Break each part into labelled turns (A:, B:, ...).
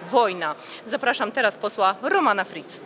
A: wojna. Zapraszam teraz posła Romana Fritz.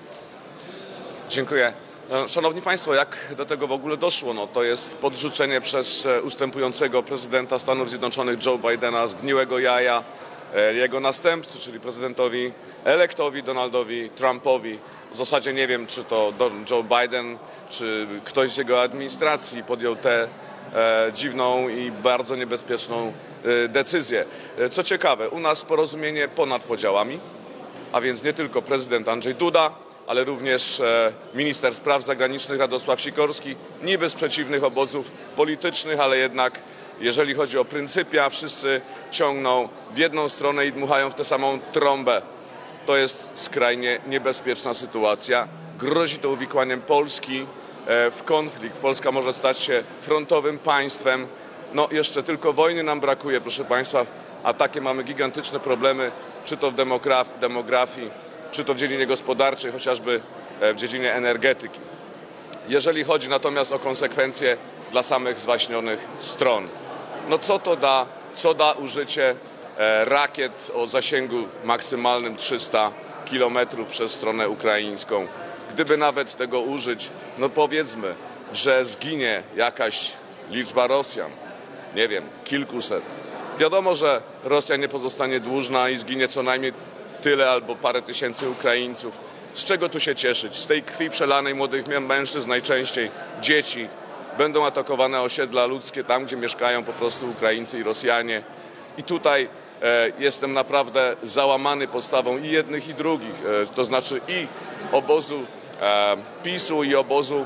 B: Dziękuję. Szanowni Państwo, jak do tego w ogóle doszło? No, to jest podrzucenie przez ustępującego prezydenta Stanów Zjednoczonych Joe Bidena zgniłego jaja jego następcy, czyli prezydentowi elektowi Donaldowi Trumpowi. W zasadzie nie wiem, czy to Joe Biden, czy ktoś z jego administracji podjął tę dziwną i bardzo niebezpieczną decyzję. Co ciekawe, u nas porozumienie ponad podziałami, a więc nie tylko prezydent Andrzej Duda, ale również minister spraw zagranicznych Radosław Sikorski, niby z przeciwnych obozów politycznych, ale jednak jeżeli chodzi o pryncypia, wszyscy ciągną w jedną stronę i dmuchają w tę samą trąbę. To jest skrajnie niebezpieczna sytuacja. Grozi to uwikłaniem Polski w konflikt. Polska może stać się frontowym państwem. No jeszcze tylko wojny nam brakuje, proszę Państwa, a takie mamy gigantyczne problemy, czy to w demografii, czy to w dziedzinie gospodarczej, chociażby w dziedzinie energetyki. Jeżeli chodzi natomiast o konsekwencje dla samych zwaśnionych stron, no co da użycie rakiet o zasięgu maksymalnym 300 km przez stronę ukraińską? Gdyby nawet tego użyć, no powiedzmy, że zginie jakaś liczba Rosjan, nie wiem, kilkuset. Wiadomo, że Rosja nie pozostanie dłużna i zginie co najmniej tyle albo parę tysięcy Ukraińców. Z czego tu się cieszyć? Z tej krwi przelanej młodych mężczyzn, najczęściej dzieci. Będą atakowane osiedla ludzkie tam, gdzie mieszkają po prostu Ukraińcy i Rosjanie. I tutaj jestem naprawdę załamany postawą i jednych, i drugich. To znaczy i obozu PiS-u, i obozu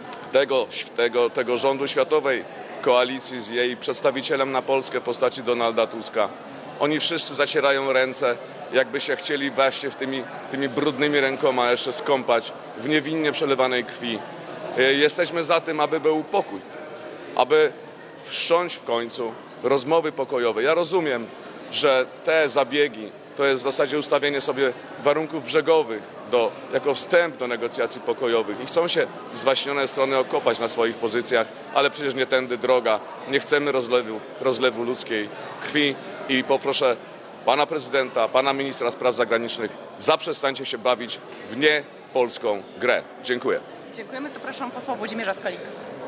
B: tego rządu światowej koalicji z jej przedstawicielem na Polskę w postaci Donalda Tuska. Oni wszyscy zacierają ręce, jakby się chcieli właśnie tymi brudnymi rękoma jeszcze skąpać w niewinnie przelewanej krwi. Jesteśmy za tym, aby był pokój, aby wszcząć w końcu rozmowy pokojowe. Ja rozumiem, że te zabiegi to jest w zasadzie ustawienie sobie warunków brzegowych jako wstęp do negocjacji pokojowych i chcą się zwaśnione strony okopać na swoich pozycjach, ale przecież nie tędy droga. Nie chcemy rozlewu ludzkiej krwi i poproszę pana prezydenta, pana ministra spraw zagranicznych, zaprzestańcie się bawić w niepolską grę. Dziękuję.
A: Dziękujemy. Zapraszam posła Włodzimierza Skalika.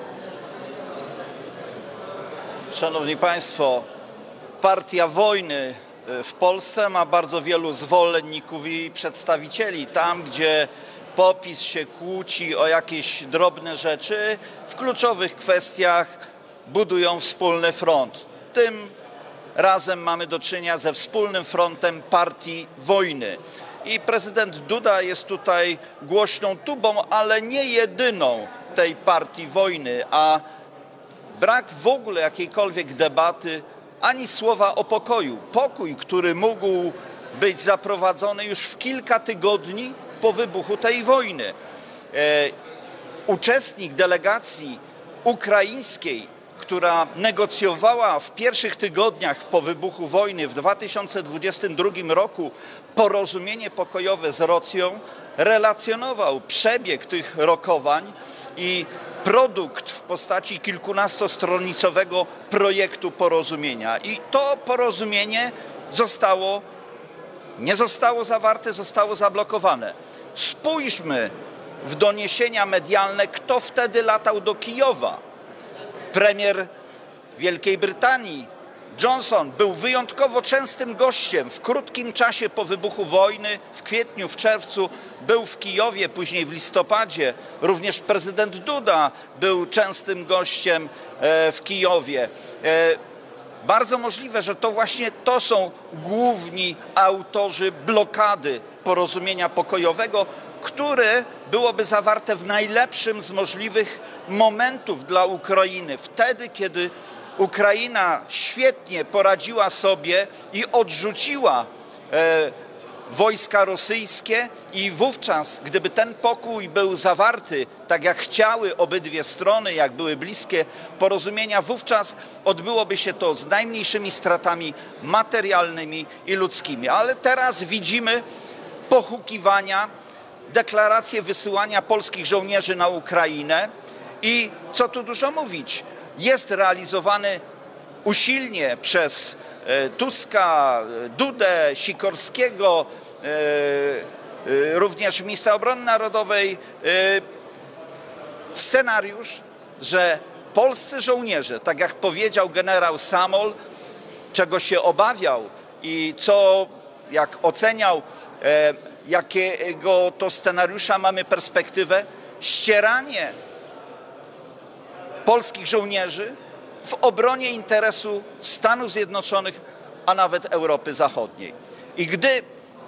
C: Szanowni Państwo, partia wojny w Polsce ma bardzo wielu zwolenników i przedstawicieli. Tam, gdzie PO-PiS się kłóci o jakieś drobne rzeczy, w kluczowych kwestiach budują wspólny front. Tym razem mamy do czynienia ze wspólnym frontem partii wojny. I prezydent Duda jest tutaj głośną tubą, ale nie jedyną tej partii wojny, a brak w ogóle jakiejkolwiek debaty, ani słowa o pokoju. Pokój, który mógł być zaprowadzony już w kilka tygodni po wybuchu tej wojny. Uczestnik delegacji ukraińskiej, która negocjowała w pierwszych tygodniach po wybuchu wojny w 2022 roku porozumienie pokojowe z Rosją, relacjonował przebieg tych rokowań i produkt w postaci kilkunastostronicowego projektu porozumienia. I to porozumienie nie zostało zawarte, zostało zablokowane. Spójrzmy w doniesienia medialne, kto wtedy latał do Kijowa. Premier Wielkiej Brytanii Johnson był wyjątkowo częstym gościem w krótkim czasie po wybuchu wojny, w kwietniu, w czerwcu był w Kijowie, później w listopadzie. Również prezydent Duda był częstym gościem w Kijowie. Bardzo możliwe, że to właśnie to są główni autorzy blokady porozumienia pokojowego, które byłoby zawarte w najlepszym z możliwych momentów dla Ukrainy. Wtedy, kiedy Ukraina świetnie poradziła sobie i odrzuciła wojska rosyjskie i wówczas, gdyby ten pokój był zawarty, tak jak chciały obydwie strony, jak były bliskie porozumienia, wówczas odbyłoby się to z najmniejszymi stratami materialnymi i ludzkimi. Ale teraz widzimy pohukiwania, deklaracje wysyłania polskich żołnierzy na Ukrainę i co tu dużo mówić, jest realizowany usilnie przez Tuska, Dudę, Sikorskiego, również ministra obrony narodowej scenariusz, że polscy żołnierze, tak jak powiedział generał Samol, czego się obawiał i co, jak oceniał, jakiego to scenariusza mamy perspektywę, ścieranie polskich żołnierzy w obronie interesu Stanów Zjednoczonych, a nawet Europy Zachodniej. I gdy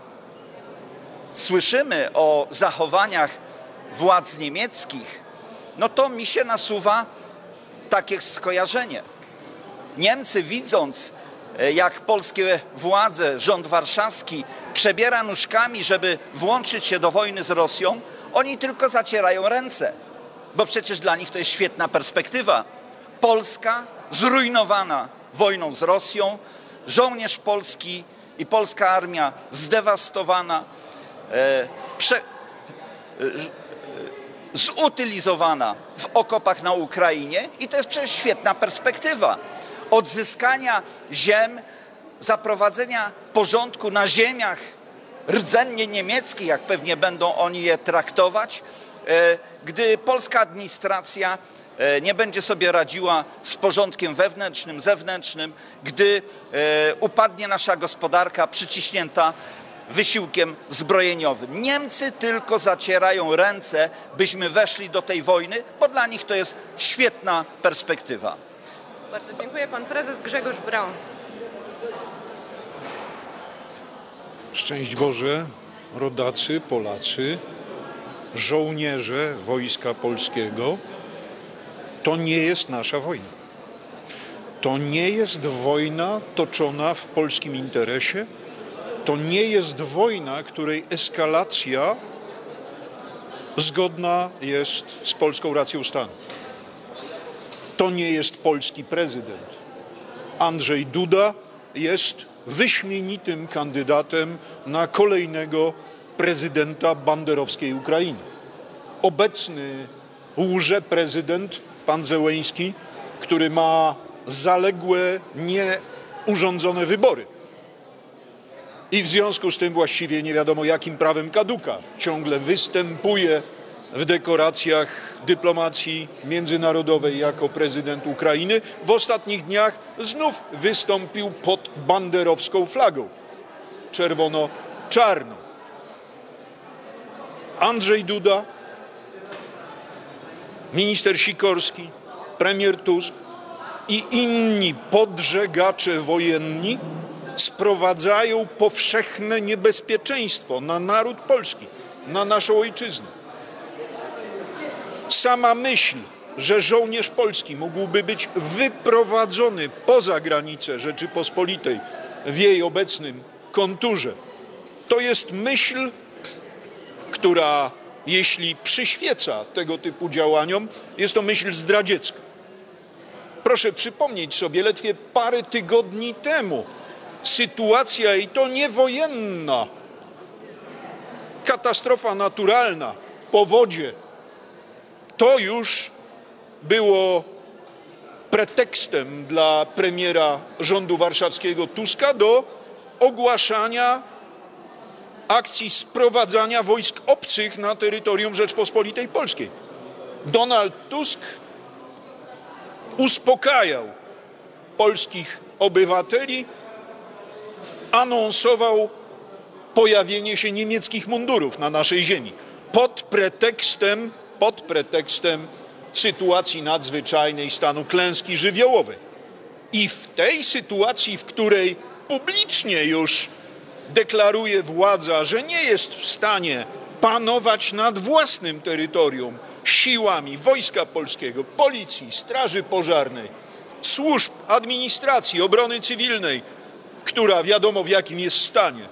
C: słyszymy o zachowaniach władz niemieckich, no to mi się nasuwa takie skojarzenie. Niemcy, widząc, jak polskie władze, rząd warszawski przebiera nóżkami, żeby włączyć się do wojny z Rosją, oni tylko zacierają ręce, bo przecież dla nich to jest świetna perspektywa. Polska zrujnowana wojną z Rosją, żołnierz polski i polska armia zdewastowana, zutylizowana w okopach na Ukrainie i to jest przecież świetna perspektywa odzyskania ziem, zaprowadzenia porządku na ziemiach rdzennie niemieckich, jak pewnie będą oni je traktować, gdy polska administracja nie będzie sobie radziła z porządkiem wewnętrznym, zewnętrznym, gdy upadnie nasza gospodarka przyciśnięta wysiłkiem zbrojeniowym. Niemcy tylko zacierają ręce, byśmy weszli do tej wojny, bo dla nich to jest świetna perspektywa.
A: Bardzo dziękuję. Pan prezes Grzegorz Braun.
D: Szczęść Boże, rodacy, Polacy, żołnierze Wojska Polskiego. To nie jest nasza wojna. To nie jest wojna toczona w polskim interesie. To nie jest wojna, której eskalacja zgodna jest z polską racją stanu. To nie jest polski prezydent. Andrzej Duda jest wyśmienitym kandydatem na kolejnego prezydenta banderowskiej Ukrainy. Obecny łże-prezydent, pan Zełenski, który ma zaległe, nieurządzone wybory. I w związku z tym właściwie nie wiadomo jakim prawem kaduka ciągle występuje w dekoracjach dyplomacji międzynarodowej jako prezydent Ukrainy. W ostatnich dniach znów wystąpił pod banderowską flagą czerwono-czarną. Andrzej Duda, minister Sikorski, premier Tusk i inni podżegacze wojenni sprowadzają powszechne niebezpieczeństwo na naród polski, na naszą ojczyznę. Sama myśl, że żołnierz polski mógłby być wyprowadzony poza granice Rzeczypospolitej w jej obecnym konturze, to jest myśl, która, jeśli przyświeca tego typu działaniom, jest to myśl zdradziecka. Proszę przypomnieć sobie, ledwie parę tygodni temu sytuacja, i to nie wojenna, katastrofa naturalna, powodzie, to już było pretekstem dla premiera rządu warszawskiego Tuska do ogłaszania akcji sprowadzania wojsk obcych na terytorium Rzeczpospolitej Polskiej. Donald Tusk uspokajał polskich obywateli, anonsował pojawienie się niemieckich mundurów na naszej ziemi pod pretekstem sytuacji nadzwyczajnej, stanu klęski żywiołowej. I w tej sytuacji, w której publicznie już deklaruje władza, że nie jest w stanie panować nad własnym terytorium siłami Wojska Polskiego, Policji, Straży Pożarnej, służb administracji, obrony cywilnej, która wiadomo w jakim jest stanie.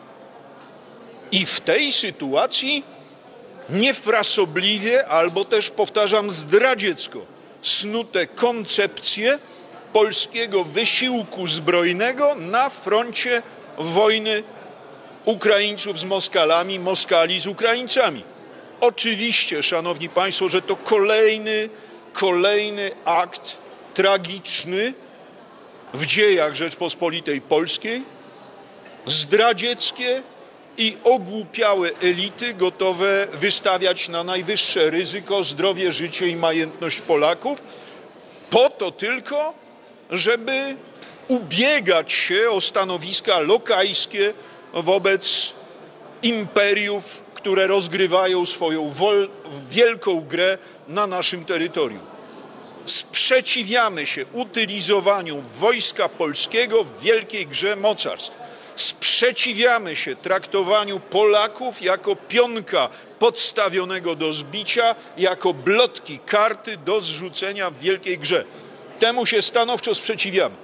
D: I w tej sytuacji niefrasobliwie, albo też, powtarzam, zdradziecko snute koncepcje polskiego wysiłku zbrojnego na froncie wojny Ukraińców z Moskalami, Moskali z Ukraińcami. Oczywiście, szanowni państwo, że to kolejny akt tragiczny w dziejach Rzeczpospolitej Polskiej, zdradzieckie i ogłupiałe elity gotowe wystawiać na najwyższe ryzyko zdrowie, życie i majętność Polaków, po to tylko, żeby ubiegać się o stanowiska lokajskie wobec imperiów, które rozgrywają swoją wielką grę na naszym terytorium. Sprzeciwiamy się utylizowaniu wojska polskiego w wielkiej grze mocarstw. Sprzeciwiamy się traktowaniu Polaków jako pionka podstawionego do zbicia, jako blotki karty do zrzucenia w wielkiej grze. Temu się stanowczo sprzeciwiamy.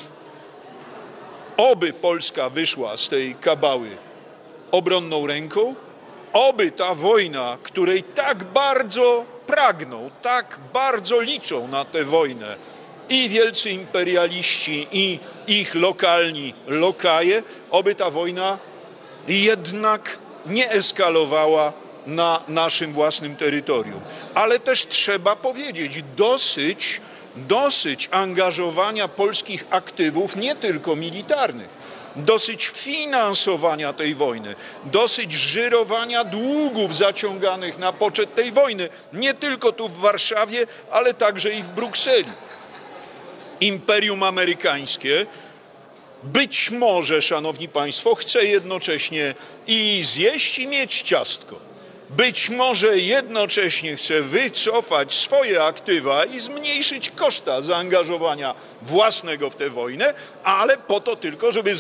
D: Oby Polska wyszła z tej kabały obronną ręką, oby ta wojna, której tak bardzo pragną, tak bardzo liczą na tę wojnę i wielcy imperialiści, i ich lokalni lokaje, oby ta wojna jednak nie eskalowała na naszym własnym terytorium. Ale też trzeba powiedzieć, dosyć angażowania polskich aktywów, nie tylko militarnych, dosyć finansowania tej wojny, dosyć żyrowania długów zaciąganych na poczet tej wojny, nie tylko tu w Warszawie, ale także i w Brukseli. Imperium amerykańskie być może, szanowni państwo, chce jednocześnie i zjeść, i mieć ciastko. Być może jednocześnie chce wycofać swoje aktywa i zmniejszyć koszta zaangażowania własnego w tę wojnę, ale po to tylko, żeby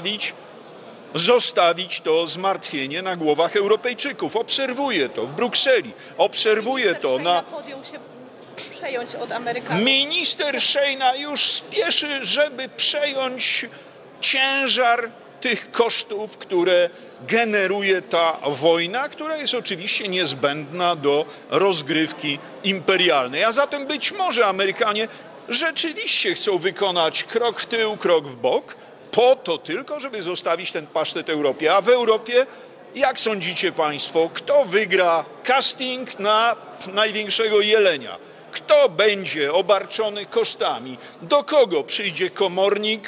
D: zostawić to zmartwienie na głowach Europejczyków. Obserwuję to w Brukseli, obserwuję to na...
A: podjął się przejąć od Amerykanów.
D: Minister Szejna już spieszy, żeby przejąć ciężar tych kosztów, które generuje ta wojna, która jest oczywiście niezbędna do rozgrywki imperialnej. A zatem być może Amerykanie rzeczywiście chcą wykonać krok w tył, krok w bok, po to tylko, żeby zostawić ten pasztet Europie. A w Europie, jak sądzicie państwo, kto wygra casting na największego jelenia? Kto będzie obarczony kosztami? Do kogo przyjdzie komornik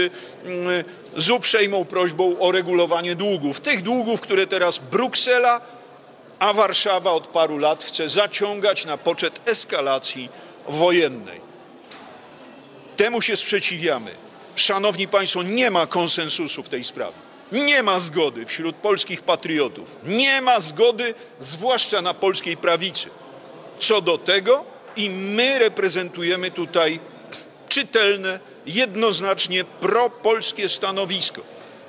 D: z uprzejmą prośbą o regulowanie długów? Tych długów, które teraz Bruksela, a Warszawa od paru lat chce zaciągać na poczet eskalacji wojennej. Temu się sprzeciwiamy. Szanowni państwo, nie ma konsensusu w tej sprawie. Nie ma zgody wśród polskich patriotów. Nie ma zgody, zwłaszcza na polskiej prawicy, co do tego, i my reprezentujemy tutaj czytelne, jednoznacznie propolskie stanowisko.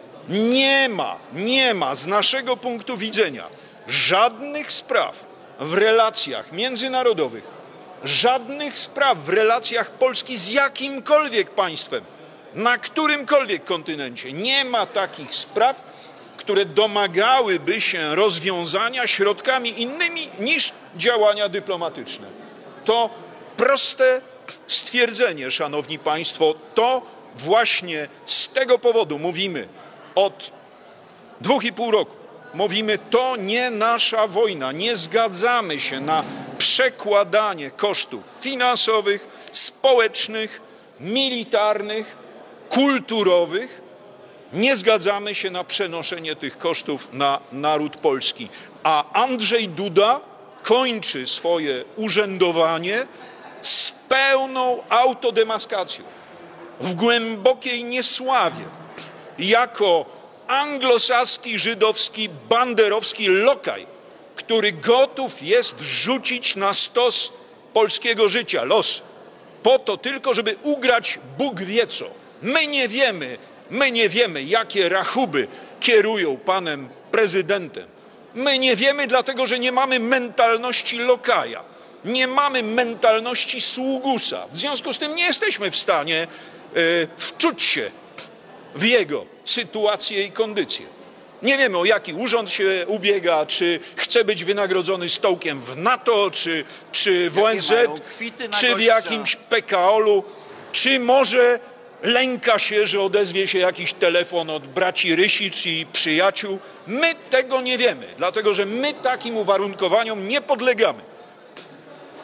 D: Nie ma z naszego punktu widzenia żadnych spraw w relacjach międzynarodowych, żadnych spraw w relacjach Polski z jakimkolwiek państwem, na którymkolwiek kontynencie. Nie ma takich spraw, które domagałyby się rozwiązania środkami innymi niż działania dyplomatyczne. To proste stwierdzenie, szanowni państwo, to właśnie z tego powodu mówimy od 2,5 roku. Mówimy, to nie nasza wojna, nie zgadzamy się na przekładanie kosztów finansowych, społecznych, militarnych, kulturowych. Nie zgadzamy się na przenoszenie tych kosztów na naród polski. A Andrzej Duda kończy swoje urzędowanie z pełną autodemaskacją, w głębokiej niesławie, jako anglosaski, żydowski, banderowski lokaj, który gotów jest rzucić na stos polskiego życia los, po to tylko, żeby ugrać Bóg wie co. My nie wiemy, jakie rachuby kierują panem prezydentem. My nie wiemy, dlatego że nie mamy mentalności lokaja, nie mamy mentalności sługusa. W związku z tym nie jesteśmy w stanie wczuć się w jego sytuację i kondycję. Nie wiemy, o jaki urząd się ubiega, czy chce być wynagrodzony stołkiem w NATO, czy w ONZ, czy w jakimś PKOL-u, czy może lęka się, że odezwie się jakiś telefon od braci Rysicz i przyjaciół. My tego nie wiemy, dlatego że my takim uwarunkowaniom nie podlegamy.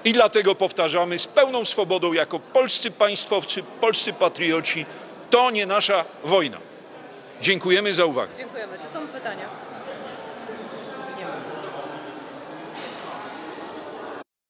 D: I dlatego powtarzamy z pełną swobodą jako polscy państwowcy, polscy patrioci, to nie nasza wojna. Dziękujemy za uwagę.
A: Dziękujemy. Czy są pytania?